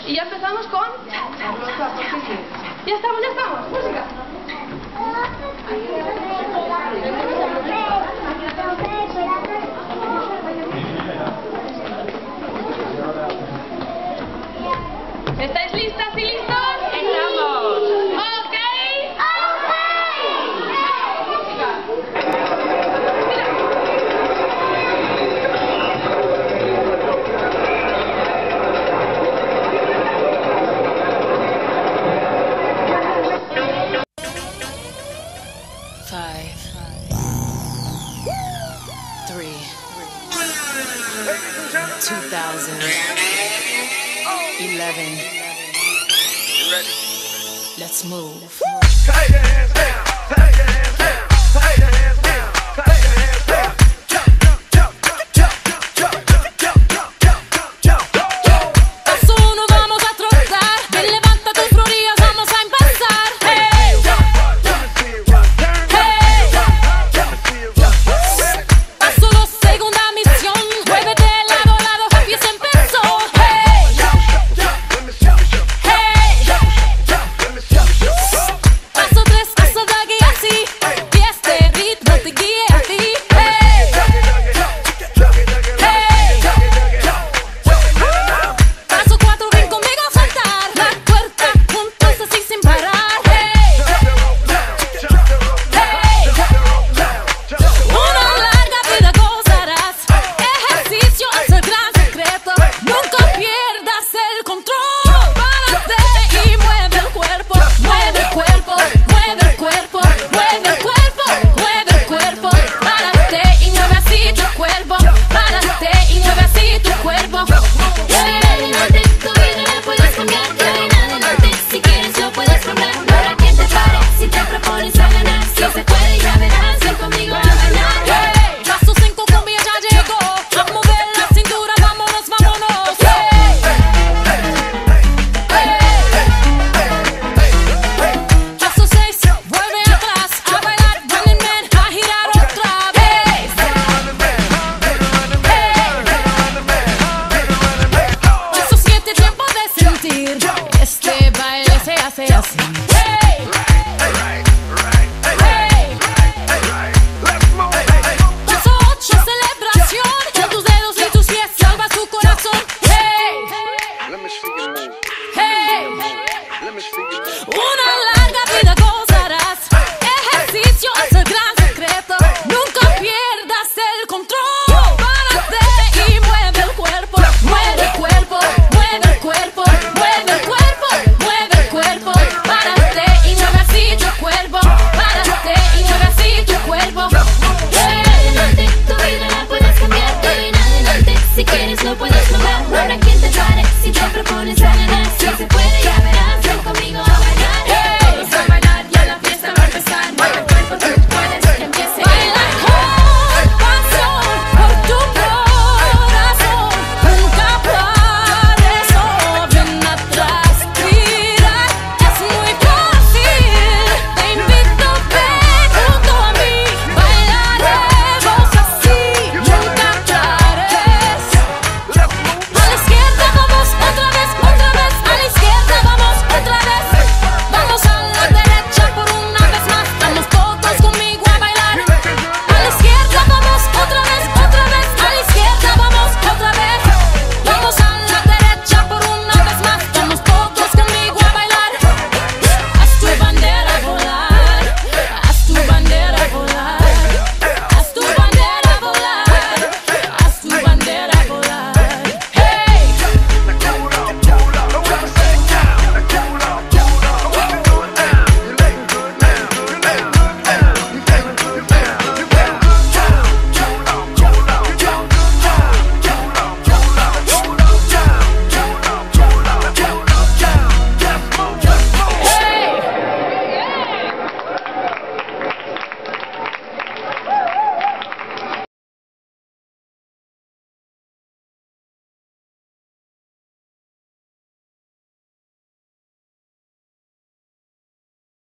Y ya empezamos con... Ya estamos, música. ¿Estáis listas y listos? ¡Estamos! ¡Ok! Let's move. Take your hands down, take your hands down, take your hands down, take your hands down. Jump, jump, jump, jump, jump, jump, jump, jump, jump, jump. Paso uno, vamos a trotar. Ven, levanta tus rodillas, vamos a empezar. Hey, hey. Paso dos, segunda misión. Muévete de lado a lado, happy se empezó. Hey, paso tres, paso de aquí así. Y este ritmo te guíe a ti. Hey, paso cuatro, ven conmigo a saltar la puerta juntos así sin parar. Hey, una larga vida gozarás. Ejercicio es el gran secreto. Nunca pierdas el control. Párate y mueve el cuerpo. Mueve el cuerpo, mueve el cuerpo, mueve el cuerpo, mueve el cuerpo. Párate y mueve así tu cuerpo. Párate y mueve así tu cuerpo. Adelante, tu vida la puedes cambiar. Adelante, si quieres lo puedes lograr. No habrá quien te pare si te propones a ganar. Si se puede ya verás, ven conmigo a ganar. Hey, paso cinco, cumbia ya llegó. A mover la cintura, vámonos, vámonos. Hey, paso seis, vuelve atrás. A bailar, Running Man, a girar otra vez. Paso siete, tiempo de sentir. Este baile se hace así. Hey, paso ocho, celebración. Con tus dedos y tus pies salvas tu corazón. Hey, Let me see you move. hey. Let me see you move. Una